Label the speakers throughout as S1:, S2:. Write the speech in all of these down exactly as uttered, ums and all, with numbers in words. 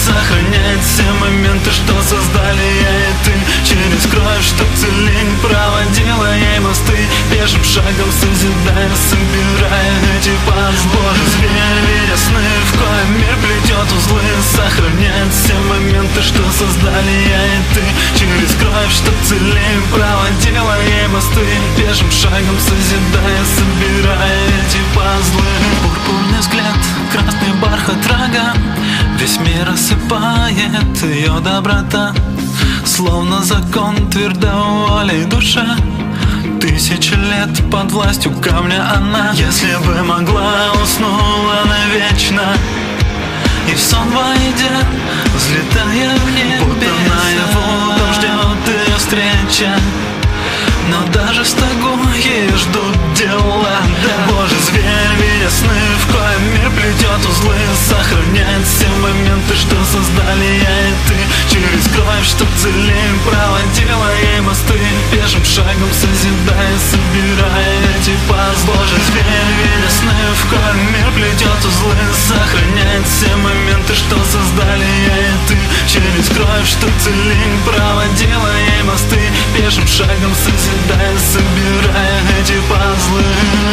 S1: сохранять все моменты, что создали я и ты. Через кровь, чтоб целень проводила ей мосты, пешим шагом созидая, собирая эти пазлы. Боже, зверь, видя сны, в коем мир плетет узлы, сохранять все моменты, что создали я и ты. Через кровь, чтоб целень проводила ей мосты, пешим шагом созидая, собирая эти пазлы. Пурпурный взгляд, красный бархат рога, весь мир осыпает ее доброта, словно закон твердой волей душа. Тысячи лет под властью камня она, если бы могла, уснула навечно, и в сон войдя, взлетая в небе, будто наяву там ждет ее встреча. Но даже в стогу ей ждут дела, да. Боже, зверь, видя сны, в коем мир плетет узлы, сохранять все моменты, что создали я и ты. Через кровь, чтоб целень проводила ей мосты, пешим шагом созидая, собирая эти пазлы. Боже, зверь, видя сны, в коем мир плетет узлы, сохранять все моменты, что создали я и ты. Через кровь, чтоб целень проводила ей мосты, пешим шагом созидая, собирая эти пазлы.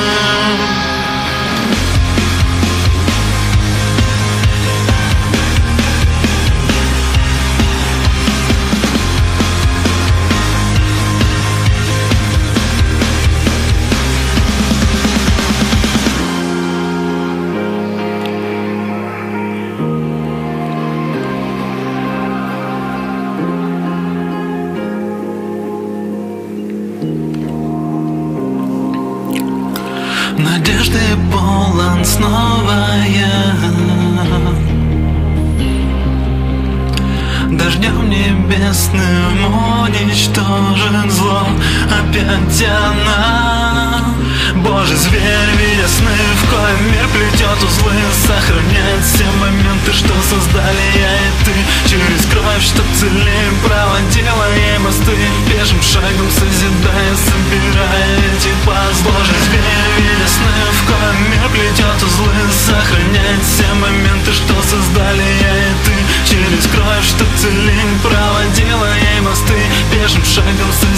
S1: Надежды полон снова я, дождем небесным уничтожен зло, опять она. Боже, зверь, видя сны, в коем мир плетет узлы, сохранять все моменты, что создали я и ты. Через кровь, чтоб целень проводила ей мосты, пешим шагом созидая, собирая эти пазлы. Боже, зверь, видя сны, в коем мир плетет узлы, сохранять все моменты, что создали я и ты. Через кровь, чтоб целень проводила ей мосты, пешим шагом созидая,